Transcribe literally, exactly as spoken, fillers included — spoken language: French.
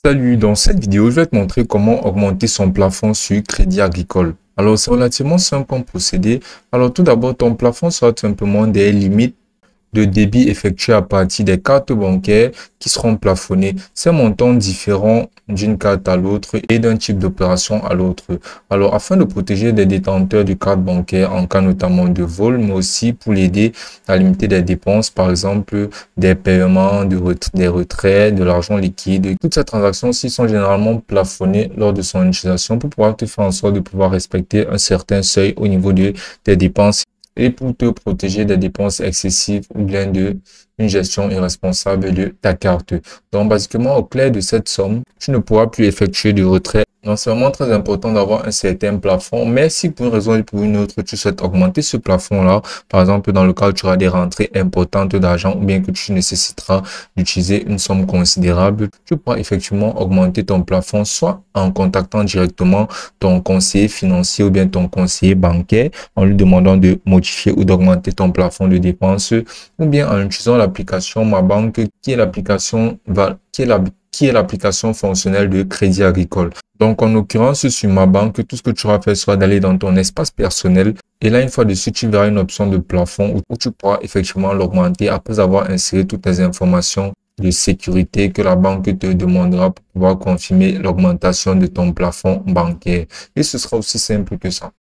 Salut, dans cette vidéo, je vais te montrer comment augmenter son plafond sur Crédit Agricole. Alors, c'est relativement simple comme procédé. Alors, tout d'abord, ton plafond sera tout simplement des limites de débit effectuées à partir des cartes bancaires qui seront plafonnées. Ces montants différents d'une carte à l'autre et d'un type d'opération à l'autre. Alors, afin de protéger des détenteurs de cartes bancaires en cas notamment de vol, mais aussi pour l'aider à limiter des dépenses, par exemple des paiements, de ret des retraits, de l'argent liquide. Toutes ces transactions-ci sont généralement plafonnées lors de son utilisation pour pouvoir te faire en sorte de pouvoir respecter un certain seuil au niveau de tes dépenses et pour te protéger des dépenses excessives ou bien de une gestion irresponsable de ta carte. Donc, basiquement, au clair de cette somme, tu ne pourras plus effectuer de retrait. Donc, c'est vraiment très important d'avoir un certain plafond. Mais si pour une raison ou pour une autre, tu souhaites augmenter ce plafond-là, par exemple, dans le cas où tu auras des rentrées importantes d'argent ou bien que tu nécessiteras d'utiliser une somme considérable, tu pourras effectivement augmenter ton plafond, soit en contactant directement ton conseiller financier ou bien ton conseiller bancaire en lui demandant de modifier ou d'augmenter ton plafond de dépenses, ou bien en utilisant l'application Ma Banque, qui est l'application qui est la qui est l'application fonctionnelle de Crédit Agricole. Donc, en l'occurrence, sur Ma Banque, tout ce que tu auras fait sera d'aller dans ton espace personnel. Et là, une fois dessus, tu verras une option de plafond où, où tu pourras effectivement l'augmenter après avoir inséré toutes les informations de sécurité que la banque te demandera pour pouvoir confirmer l'augmentation de ton plafond bancaire. Et ce sera aussi simple que ça.